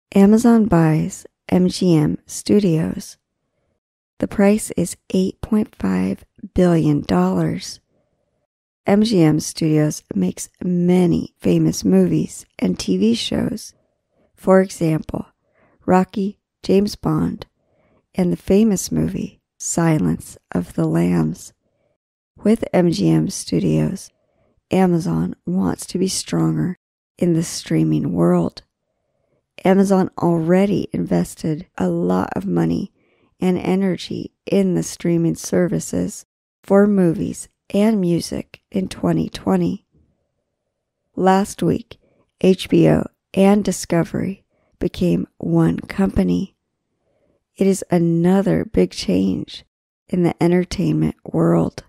Amazon buys MGM Studios. The price is $8.5 billion. MGM Studios makes many famous movies and TV shows. For example, Rocky, James Bond, and the famous movie Silence of the Lambs. With MGM Studios, Amazon wants to be stronger in the streaming world. Amazon already invested a lot of money and energy in the streaming services for movies and music in 2020. Last week, HBO and Discovery became one company. It is another big change in the entertainment world.